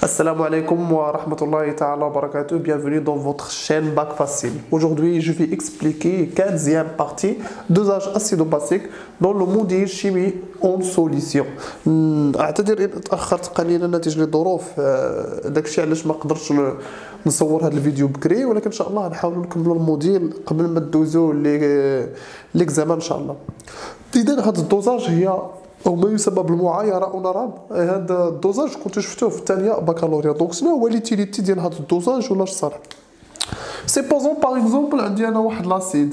Assalamu alaikum wa rahmatullahi ta'ala wa barakatuh. Bienvenue dans votre chaîne Bac Facile. Aujourd'hui, je vais expliquer la 15e partie dosage acido-basique dans le module chimie en solution. اعتذر ان تاخرت قليلا نتيجه لظروف داكشي علاش ما قدرتش نصور هذا الفيديو بكري، ولكن ان شاء الله نحاولوا نكملوا الموديل قبل ما ندوزوا ليكزامان ان شاء الله. اذا هذا الدوزاج هي أو ما يسمى بالمعايرة أونراب. هذا الدوزاج كنت شفتوه في الثانية بكالوريا. دونك شنو هو ليتيليتي ديال هذا الدوزاج ولا الشرح؟ سيبوزون باغ اكزومبل عندي أنا واحد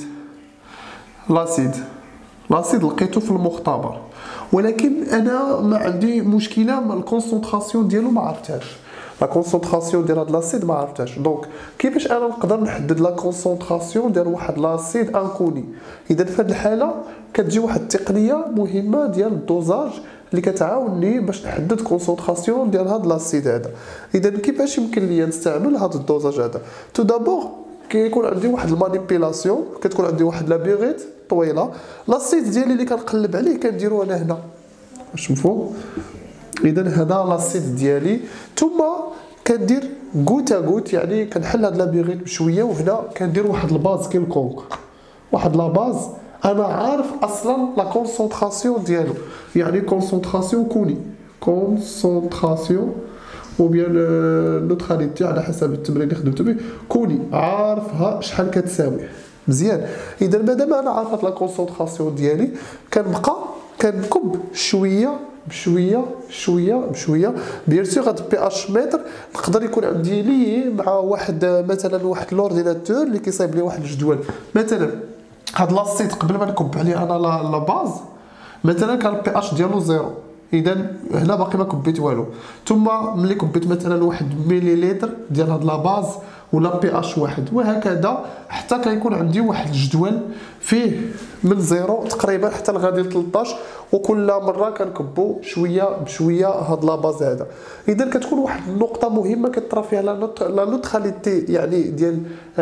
لاسيد لقيته في المختبر، ولكن أنا ما عندي مشكلة مع الكونسونطراسيون ديالو ما عرفتهاش. لا كونسونطراسيون ديال هاد لاسيد ما عرفتهاش. دونك كيفاش انا نقدر نحدد لا كونسونطراسيون ديال واحد لاسيد انكوني؟ اذا في هاد الحاله كتجي واحد التقنيه مهمه ديال الدوزاج اللي كتعاونني باش نحدد كونسونطراسيون ديال هاد لاسيد هذا. اذا كيفاش يمكن ليا نستعمل هاد الدوزاج هذا؟ تو دابور كيكون عندي واحد المانيبيلاسيون، كتكون عندي واحد لابيغيت طويله. لاسيد ديالي اللي كنقلب عليه كنديرو انا هنا، واش مفهوم؟ اذا هذا لاسيد ديالي، ثم كندير غوت غوت، يعني كنحل هاد لابيغيت بشويه، وهنا كندير واحد الباز كيلكونك، واحد لا باز انا عارف اصلا لا كونسونطراسيون ديالو، يعني كونسونطراسيون كوني، كونسونطراسيون او بيان نوتراليتي على حسب التمرين اللي خدمت به، كوني عارفها شحال كتساوي. مزيان. اذا مادام انا عارف لا كونسونطراسيون ديالي كنبقى كنكب شويه بشويه. بيان سور هاد بي اش متر نقدر يكون عندي ليه مع واحد مثلا واحد لورديناتور اللي كيصايب لي واحد الجدول. مثلا هاد لاسيت قبل ما نكب عليه انا لا باز مثلا كان البي اش ديالو زيرو، اذا هنا باقي ما كبيت والو. ثم ملي كبيت مثلا واحد مليلتر ديال هاد لا باز ولا بي اش واحد، وهكذا حتى كيكون عندي واحد الجدول فيه من زيرو تقريبا حتى لغادي ل 13، وكل مره كنكبو شويه بشويه هاد لا باز هذا. اذا كتكون واحد النقطه مهمه كطرا فيها لا نوتراليتي يعني ديال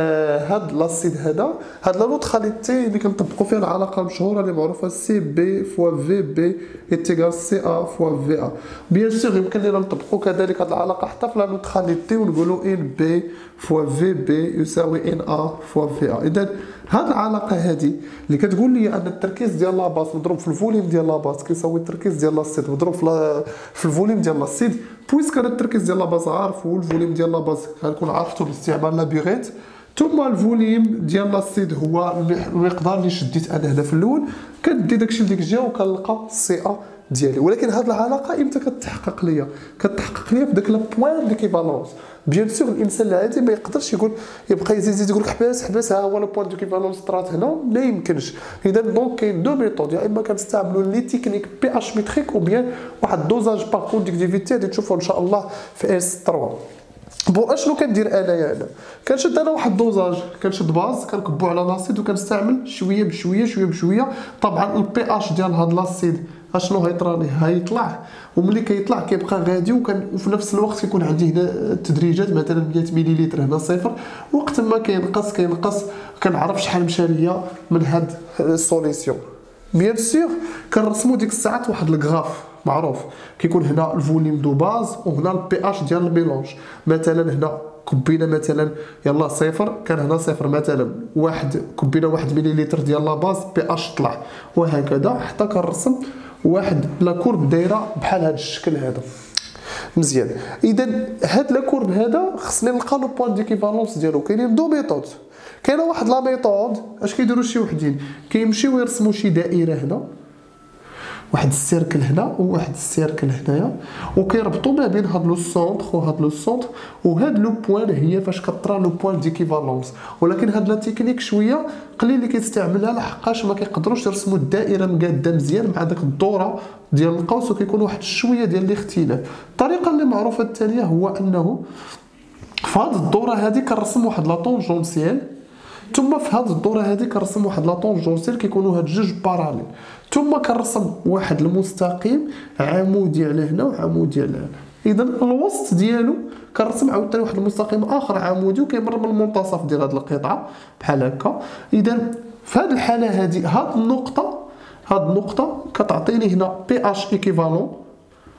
هاد لاسيد هذا. هاد لا نوتراليتي اللي كنطبقوا فيها العلاقه المشهوره اللي معروفه سي بي فوا في بي ايتيغال سي ا فوا في ا. بيان سور يمكن لنا نطبقوا كذلك هاد العلاقه حتى في لا نوتراليتي ونقولوا ان بي فوا في بي يساوي ان ا فوا في ا. اذا هاد العلاقه هذه اللي كتقول لي ان التركيز ديال لاباز مضروب في الفوليوم ديال لاباز كيساوي التركيز ديال لاسيد مضروب في الفوليوم ديال لاسيد، بويسك انا التركيز ديال لاباز عارف والفوليوم ديال لاباز غنكون عرفتو باستعمال لابيغيت، ثم الفوليوم ديال لاسيد هو المقدار اللي شديت انا هنا في الاول، كندي داكشي لديك الجهه وكنلقى سي ا ديالي. ولكن هاد العلاقه امتى كتحقق ليا؟ كتحقق ليا في داك لا بوين ديكيفالونس. بيان سور الانسان العادي ما يقدرش يبقى يزيد يقول لك حبس ها هو لو بوين ديكيفالونس طرات هنا، ما يمكنش. اذا دونك كاين دو ميثود، يا اما كنستعملوا لي تكنيك بي اش ميتريك او بيان واحد دوزاج باغ كونديكتيفيتي غادي تشوفوا ان شاء الله في اس 3. بون اشنو كندير انايا؟ انا كنشد واحد دوزاج، كنشد باز كنكبو على لاسيد وكنستعمل شويه بشويه. طبعا البي اش ديال هاد لاسيد اشنو هيطراني هيطلع، وملي كيطلع كيبقى غادي، وفي نفس الوقت كيكون عندي هنا التدريجات مثلا 100 مليلتر هنا صفر، وقت ما كينقص كنعرف شحال مشى ليا من هاد السوليسيون. بيان سور كنرسمو ديك الساعات واحد الكراف معروف، كيكون هنا الفوليوم دو باز وهنا البي اش ديال الميلونج. مثلا هنا كبينا مثلا يلا صفر، كان هنا صفر مثلا كبينا 1 مليلتر ديال لا باز بي اش طلع، وهكذا حتى كنرسم واحد لا كورب دايره بحال هذا الشكل هذا. مزيان. اذا هاد لا كورب هذا خصني نلقى لو بوين ديكيفالونس ديالو. كاينين دو ميثود. كاينه واحد لا ميثود اش كيديروا شي وحدين كيمشيو يرسموا شي دائره هنا، واحد السيركل هنا وواحد السيركل هنايا، وكيربطوا ما بين هاد لو سونتر وهاد لو سونتر، وهاد لو بوين هي فاش كطرا لو بوين ديكيفالونس. ولكن هاد لا تكنيك شويه قليل اللي كيستعملها لحقاش ما كيقدروش يرسموا الدائره مقاده مزيان مع داك الدوره ديال القوس، وكيكون واحد شويه ديال الاختلاف. الطريقه اللي معروفه الثانيه هو انه في هاد الدوره هذه كنرسم واحد لا طونجونسيال، ثم في هاد الدوره هذه كنرسم واحد لا طونجونسيال كيكونوا هاد جوج باراليل، ثم كنرسم واحد المستقيم عمودي على هنا وعمودي على هنا. اذا الوسط ديالو كنرسم عاوتاني واحد المستقيم اخر عمودي وكيمر من المنتصف ديال هاد القطعه بحال هكا. اذا في هاد الحاله هذه هاد النقطه كتعطيني هنا بي اش ايكيفالون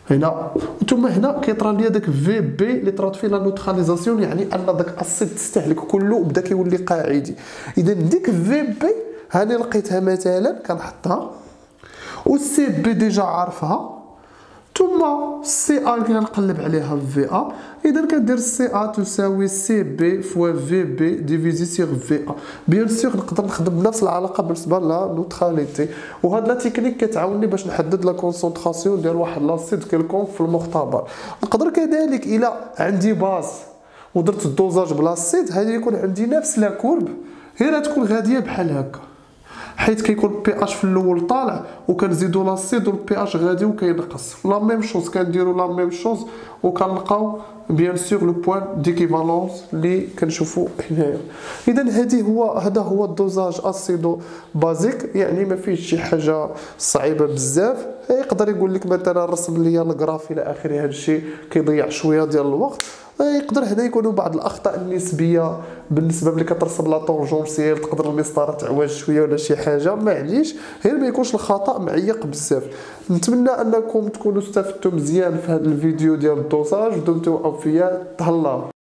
هنا. ثم هنا كيطرى لي داك في بي اللي طرات فيه لا نوتراليزاسيون، يعني ان داك الاسيد تستهلك كله بدا كيولي قاعدي. اذا ديك في بي هاني لقيتها مثلا كنحطها، والسي بي ديجا عارفها، ثم سي ا كنقلب عليها في ا. اذا كندير سي ا تساوي سي بي فوا في بي ديفيزي سيغ في ا. بيان سور نقدر نخدم بنفس العلاقه بالنسبه لا نوتراليتي، وهاد لا تكنيك كتعاوني باش نحدد لا كونسونطراسيون ديال واحد لاسيد كيلكونك في المختبر. نقدر كذلك الى عندي باز ودرت الدوزاج بلاسيد، هذه يكون عندي نفس لا كورب، هي تكون غاديه بحال هكا، حيت كيكون البي اش في الاول طالع وكنزيدو لاسيد والبي اش غادي وكينقص. لا ميم شوز كنديرو لا ميم شوز وكنلقاو بيان سور لو بوين ديكيفالونس اللي كنشوفو هنايا. اذا هذا هو الدوزاج اسيدو بازيك، يعني ما فيهش شي حاجه صعيبه بزاف. يقدر يقول لك مثلا رسم لي الغراف الى اخره، هذا الشيء كيضيع شويه ديال الوقت. يقدر هنا يكونوا بعض الاخطاء النسبيه بالنسبه ملي كترسم لا طونجونسيال، تقدر المسطره تعوج شويه ولا شي حاجه، معليش غير ما يكونش الخطا معيق بزاف. نتمنى انكم تكونوا استفدتوا مزيان في هذا الفيديو ديال الدوزاج، دمتم اوفياء، تهلاو.